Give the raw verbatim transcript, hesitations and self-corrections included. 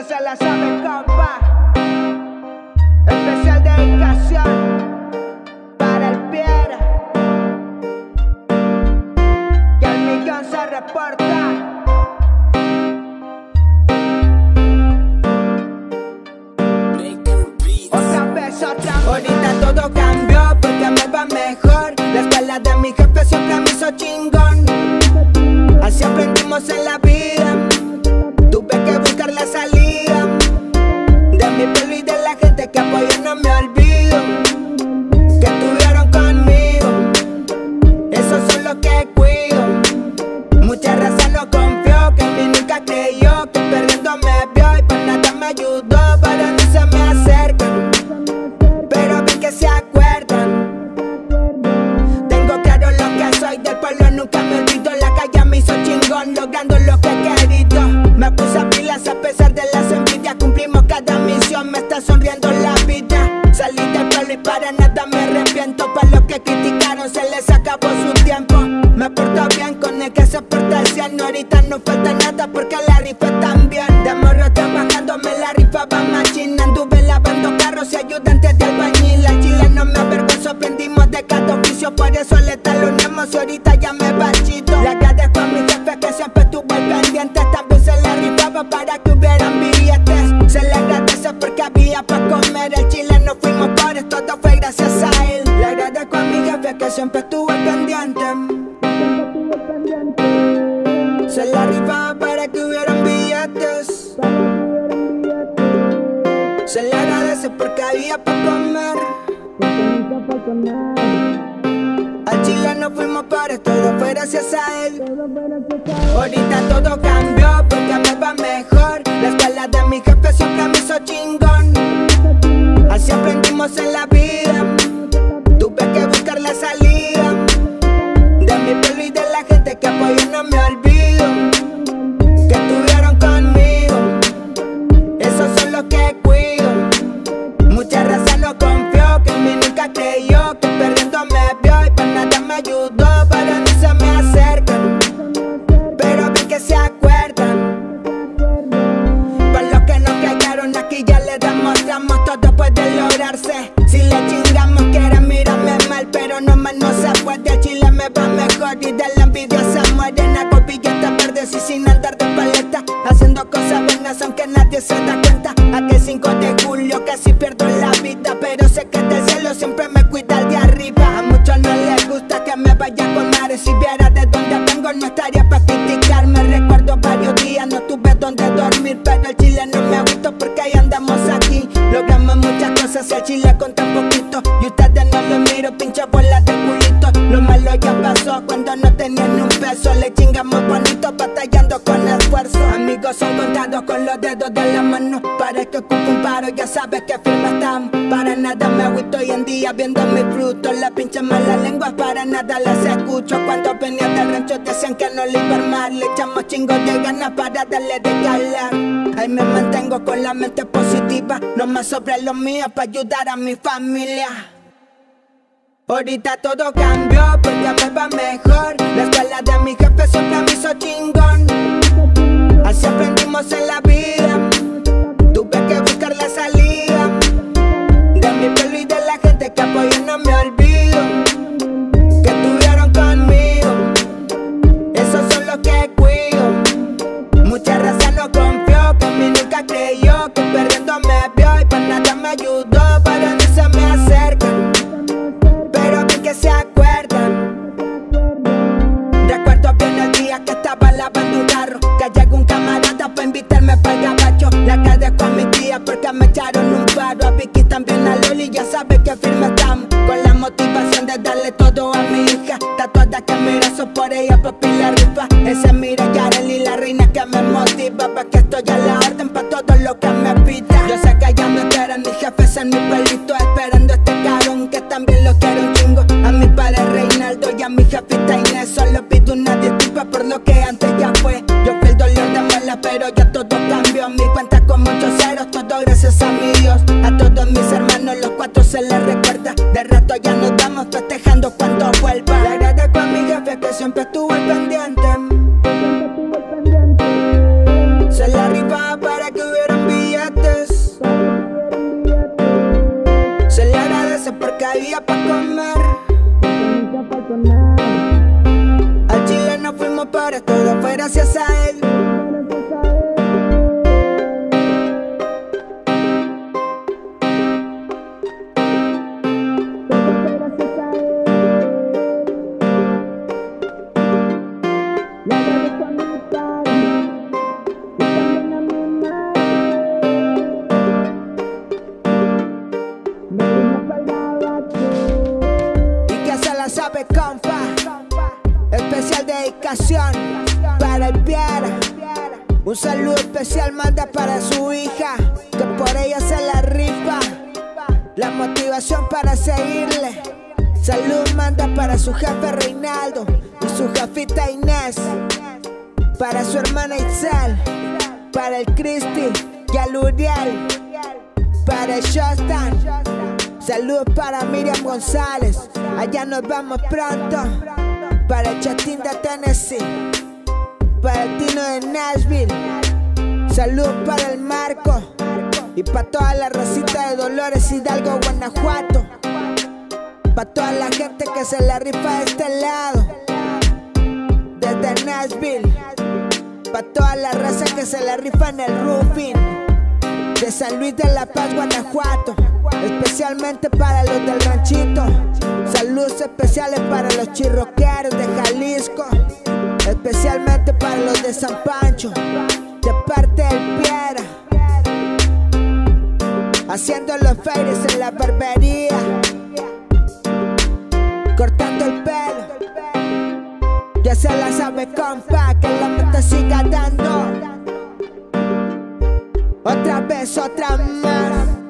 se la sabe, compa. Especial dedicación para el Pierre, que el millón se reporta. Otra vez, otra vez. Ahorita todo cambió porque me va mejor. La espalda de mi jefe siempre me hizo chingón. Así aprendimos en la vida. Tuve que buscar la salida de mi pueblo y de la gente que apoyó, no me olvido, que estuvieron conmigo. Esos son los que cuido. Mucha raza no confió, que en mí nunca creyó, que perdiendo me vio y por nada me ayudó. Para no se me acercan, pero ven que se acuerdan. Tengo claro lo que soy, del pueblo nunca me olvido. La calle me hizo chingón, logrando lo que he querido. Me puse a pilas a pesar de las envidias. Cumplimos cada misión, me está sonriendo la vida. Salí del pueblo y para nada me arrepiento. Para los que criticaron se les acabó su tiempo. Me porto bien con el que se porta el cien. Ahorita no falta nada porque la rifa también. De morro trabajando me la rifaba machina. Anduve lavando carros y ayudantes de albañil. Al chile no me avergüenzo, aprendimos de cada oficio. Por eso le taloneamos y ahorita ya me va chido. Le agradezco a mi jefe que siempre estuvo al pendiente. También se la rifaba para que hubieran billetes. Se le agradece porque había para comer. El chile no fuimos pobres, todo fue gracias a él. Le agradezco a mi jefe que siempre estuvo al pendiente. Se la rifaba para que hubieran billetes. Se le agradece porque había para comer. Al chile no fuimos pobres, todo fue gracias a él. Ahorita todo cambió porque me va mejor. La espalda de mi jefe siempre me hizo chingón. Así aprendimos en la vida. Tuve que buscar la salida de mi pueblo y de la gente que apoyó, no me olvido, que estuvieron conmigo. Esos son los que cuido. Mucha raza no confió, que en mí nunca creyó, que perdiendo me vio y por nada me ayudó. Para no se me acercan, pero ven que se acuerdan. Para los que no cayeron aquí ya les demostramos, todo puede lograrse si le chingamos. Quieren mirarme mal, pero no mal no se puede. El chile me va mejor y de la envidia se mueren. Hago billetes verdes y sin andar de paleta, haciendo cosas buenas aunque nadie se da cuenta. Aquel cinco de julio casi pierdo la vida, pero sé que del cielo siempre me cuida el de arriba. A muchos no les gusta que me vaya con mares. Si viera de dónde vengo no estaría para criticarme. Recuerdo varios días no tuve donde dormir, pero el chile no me agüito porque ahí andamos aquí. Logramos muchas cosas, el chile con tan poquito y ustedes no lo miro, pinche bola de culito. Lo malo ya pasó cuando no tenían un peso. Le chingamos bonito batallando con esfuerzo. Amigos son contados con los dedos de la mano. Para que ocupo un paro ya sabes que firme están. Para nada me agüito hoy en día viendo mis frutos. La pinche mala lengua para nada las escucho. Cuando venía del rancho decían que no le iba a armar. Le echamos chingos de ganas para darle de calar. Ahí me mantengo con la mente positiva, no más sobre lo mío para ayudar a mi familia. Ahorita todo cambió porque me va mejor. La escuela de mi jefe siempre me hizo chingón. Así aprendimos en la vida. Tuve que buscar la salida de mi pueblo y de la gente que apoyó, no me olvido, que estuvieron conmigo. Esos son los que cuido. Mucha raza no confió, que en mí nunca creyó, que perdiendo me vio y por nada me ayudó. Para no se me acercan, pero ven que se acuerdan. Recuerdo bien el día que estaba lavando un carro, que llegó un camarada para invitarme para el gabacho. Le agradezco a mi tía porque me echaron un paro. A Vicky también, a Loli, ya sabe que firme estamos. Con la motivación de darle todo a mi hija. Tatuada que me abrazo por ella, papi la rifa. Ese mira Yareli, la reina que me motiva. Pa' que estoy a la orden pa' todo lo que me pida. Yo sé que ya me esperan mis jefes en mi pelito, esperando este carón que también lo quiero un chingo. A mi padre Reinaldo y a mi jefita Inés solo pido una disculpa por lo que antes ya fue. Yo fui el dolor de muela pero ya todo cambió. Mi cuenta con muchos ceros, todo gracias a mi Dios. A todos mis hermanos los cuatro se les recuerda. De rato ya nos vamos festejando cuando vuelva. Le agradezco a mi jefe que siempre estuvo al pendiente. Se la rifaba para que hubieran visto. día pa' comer. Al Chile no fuimos pobres, todo fue gracias a él. Sabe compa, especial dedicación para el Piera. Un saludo especial manda para su hija, que por ella se la rifa. La motivación para seguirle. Salud manda para su jefe Reinaldo y su jefita Inés. Para su hermana Itzel, para el Cristi y el Uriel, para el Shostan. Saludos para Miriam González, allá nos vamos pronto. Para el Chatín de Tennessee, para el Tino de Nashville. Saludos para el Marco y para toda la racita de Dolores Hidalgo, Guanajuato. Para toda la gente que se la rifa de este lado, desde Nashville. Para toda la raza que se la rifa en el roofing, de San Luis de la Paz, Guanajuato. Especialmente para los del ranchito. Saludos especiales para los chirroqueros de Jalisco. Especialmente para los de San Pancho, de parte del Piera. Haciendo los fades en la barbería, cortando el pelo. Ya se la sabe compa, que la meta siga dando. Otra vez, otra más.